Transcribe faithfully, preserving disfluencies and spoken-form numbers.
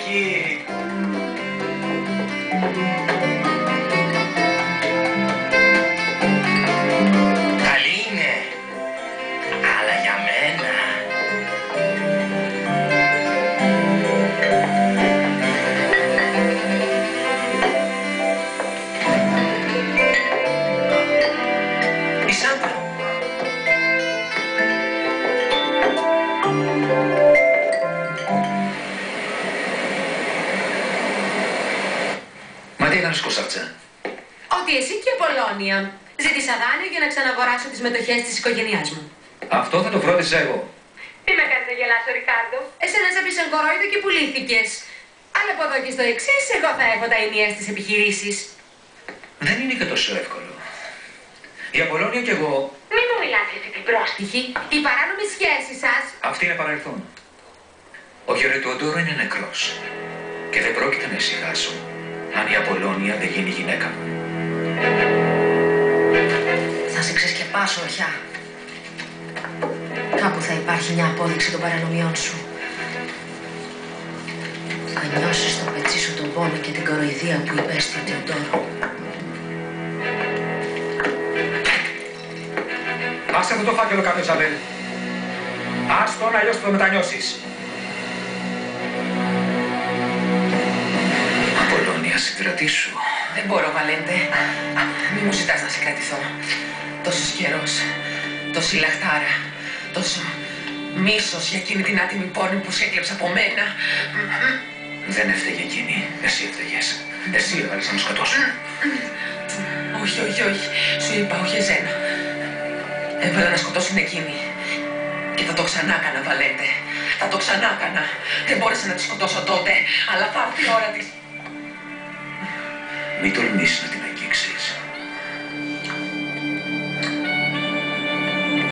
εκεί. Καλή είναι, αλλά για μένα. Η Σάντρα. Μα τι έκανες, Κωνσταντζά? Ότι εσύ και η Απολώνια. Ζήτησα δάνειο για να ξαναγοράσω τις μετοχές της οικογένειάς μου. Αυτό θα το φρόντιζα εγώ. Τι με κάνεις να γελάσω, Ρικάρντο? Εσένα σε πεις κορόιδο και πουλήθηκες. Αλλά από εδώ και στο εξής, εγώ θα έχω τα ενιαία στις επιχειρήσεις. Δεν είναι και τόσο εύκολο. Η Απολώνια κι εγώ... Μη μου μιλάς για αυτή την πρόστιχη. Η παράνομη σχέση σας... Αυτή είναι παρελθόν. Ο Γερετουοντόρο είναι νεκρός. Και δεν πρόκειται να ησυχάσω αν η Απολώνια δεν γίνει γυναίκα μου. Θα σε ξεσκεπάσω, ορχιά. Κάπου θα υπάρχει μια απόδειξη των παρανομιών σου. Θα νιώσεις στο πετσί σου τον πόνο και την κοροϊδία που υπέστη ο Τεοντόρο. Άσε αυτό το φάκελο κάτω, Ιζαμπέλ. Ας τον, αλλιώς θα το μετανιώσεις. Απολώνια, συγκρατήσου. Δεν μπορώ, Βαλέντε. Μη μου ζητάς να σε κρατηθώ. Τόσος καιρός, τόση λαχτάρα, τόσο μίσος για εκείνη την άτιμη πόρνη που σε έκλεψε από μένα. Δεν έφταιγε εκείνη. Εσύ έφταιγες. Εσύ έβαλες να μου σκοτώσουν. Όχι, όχι, όχι. Σου είπα, όχι εσένα. Έβαλα να σκοτώσουν εκείνη. Και θα το ξανά έκανα, Βαλέντε. Θα το ξανά έκανα. Δεν μπόρεσα να τη σκοτώσω τότε, αλλά θα έρθει η ώρα της. Μην τολμήσεις να την